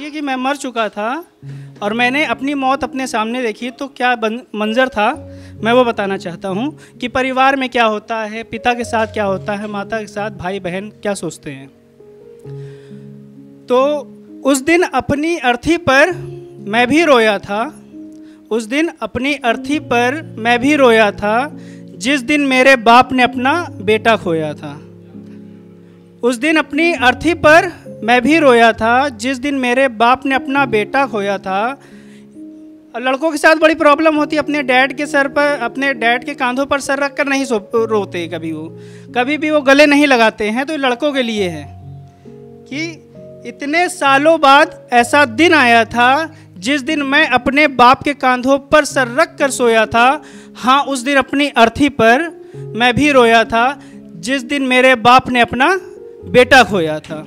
सोचिए कि मैं मर चुका था और मैंने अपनी मौत अपने सामने देखी तो क्या मंजर था, मैं वो बताना चाहता हूँ कि परिवार में क्या होता है, पिता के साथ क्या होता है, माता के साथ भाई बहन क्या सोचते हैं। तो उस दिन अपनी अर्थी पर मैं भी रोया था, उस दिन अपनी अर्थी पर मैं भी रोया था, जिस दिन मेरे बाप ने अपना बेटा खोया था। उस दिन अपनी अर्थी पर मैं भी रोया था, जिस दिन मेरे बाप ने अपना बेटा खोया था। लड़कों के साथ बड़ी प्रॉब्लम होती है, अपने डैड के सर पर, अपने डैड के कांधों पर सर रख कर नहीं रोते, कभी भी वो गले नहीं लगाते हैं। तो लड़कों के लिए है कि इतने सालों बाद ऐसा दिन आया था जिस दिन मैं अपने बाप के कांधों पर सर रख कर सोया था। हाँ, उस दिन अपनी अर्थी पर मैं भी रोया था, जिस दिन मेरे बाप ने अपना बेटा खोया था।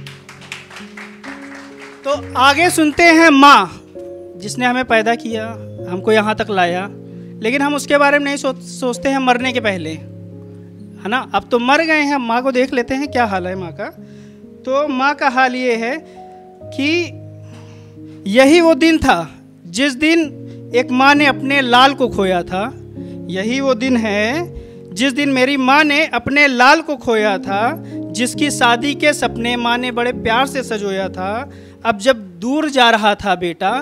तो आगे सुनते हैं माँ, जिसने हमें पैदा किया, हमको यहाँ तक लाया, लेकिन हम उसके बारे में नहीं सोचते हैं मरने के पहले, है ना। अब तो मर गए हैं, माँ को देख लेते हैं क्या हाल है माँ का। तो माँ का हाल ये है कि यही वो दिन था जिस दिन एक माँ ने अपने लाल को खोया था। यही वो दिन है जिस दिन मेरी माँ ने अपने लाल को खोया था, जिसकी शादी के सपने माँ ने बड़े प्यार से सजोया था। अब जब दूर जा रहा था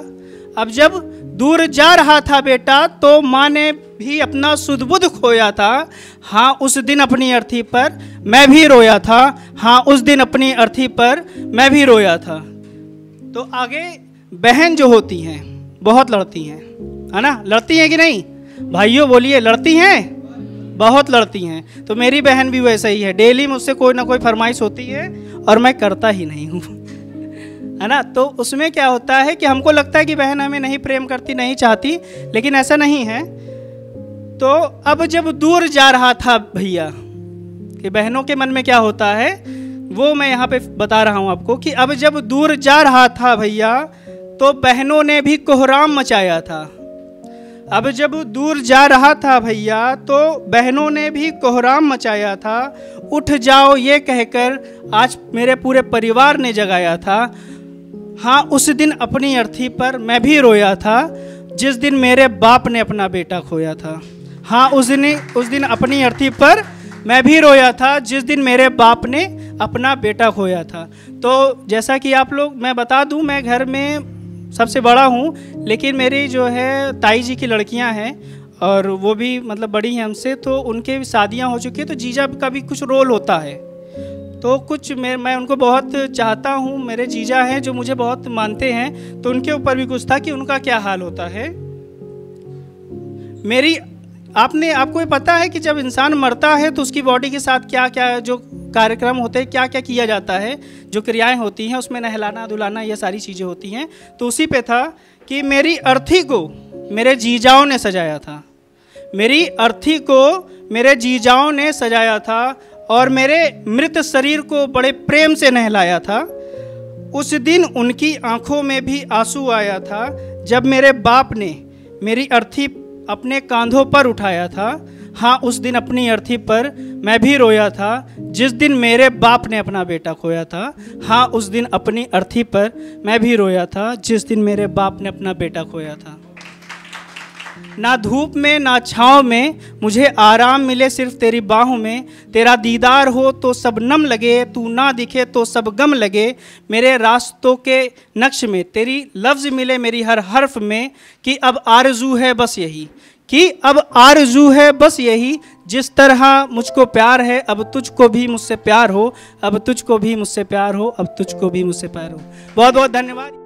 बेटा, तो माँ ने भी अपना सुध बुध खोया था। हाँ, उस दिन अपनी अर्थी पर मैं भी रोया था। हाँ, उस दिन अपनी अर्थी पर मैं भी रोया था। तो आगे बहन जो होती हैं बहुत लड़ती हैं, है ना। लड़ती हैं कि नहीं भाइयों, बोलिए, लड़ती हैं, बहुत लड़ती हैं। तो मेरी बहन भी वैसा ही है, डेली मुझसे कोई ना कोई फरमाइश होती है और मैं करता ही नहीं हूँ, है ना। तो उसमें क्या होता है कि हमको लगता है कि बहन हमें नहीं प्रेम करती, नहीं चाहती, लेकिन ऐसा नहीं है। तो अब जब दूर जा रहा था भैया, कि बहनों के मन में क्या होता है वो मैं यहाँ पे बता रहा हूँ आपको, कि अब जब दूर जा रहा था भैया तो बहनों ने भी कोहराम मचाया था। अब जब दूर जा रहा था भैया तो बहनों ने भी कोहराम मचाया था। उठ जाओ ये कहकर आज मेरे पूरे परिवार ने जगाया था। हाँ, उस दिन अपनी अर्थी पर मैं भी रोया था, जिस दिन मेरे बाप ने अपना बेटा खोया था। हाँ, उस दिन अपनी अर्थी पर मैं भी रोया था, जिस दिन मेरे बाप ने अपना बेटा खोया था। तो जैसा कि आप लोग, मैं बता दूं, मैं घर में सबसे बड़ा हूँ, लेकिन मेरी जो है ताई जी की लड़कियाँ हैं और वो भी मतलब बड़ी हैं हमसे, तो उनके भी शादियाँ हो चुकी है। तो जीजा का भी कुछ रोल होता है। तो कुछ मैं उनको बहुत चाहता हूँ, मेरे जीजा हैं जो मुझे बहुत मानते हैं, तो उनके ऊपर भी कुछ था कि उनका क्या हाल होता है। आपको ये पता है कि जब इंसान मरता है तो उसकी बॉडी के साथ क्या क्या जो कार्यक्रम होते हैं, क्या क्या किया जाता है, जो क्रियाएं होती हैं, उसमें नहलाना धुलाना ये सारी चीज़ें होती हैं। तो उसी पे था कि मेरी अर्थी को मेरे जीजाओं ने सजाया था, मेरी अर्थी को मेरे जीजाओं ने सजाया था और मेरे मृत शरीर को बड़े प्रेम से नहलाया था। उस दिन उनकी आंखों में भी आंसू आया था जब मेरे बाप ने मेरी अर्थी अपने कांधों पर उठाया था। हाँ, उस दिन अपनी अर्थी पर मैं भी रोया था, जिस दिन मेरे बाप ने अपना बेटा खोया था। हाँ, उस दिन अपनी अर्थी पर मैं भी रोया था, जिस दिन मेरे बाप ने अपना बेटा खोया था। ना धूप में ना छाँव में मुझे आराम मिले सिर्फ तेरी बाहों में। तेरा दीदार हो तो सब नम लगे, तू ना दिखे तो सब गम लगे। मेरे रास्तों के नक्श में तेरी लफ्ज़ मिले मेरी हर हर्फ में, कि अब आरज़ू है बस यही, कि अब आरज़ू है बस यही, जिस तरह मुझको प्यार है अब तुझको भी मुझसे प्यार हो, अब तुझको भी मुझसे प्यार हो, अब तुझको भी मुझसे प्यार हो। बहुत बहुत धन्यवाद।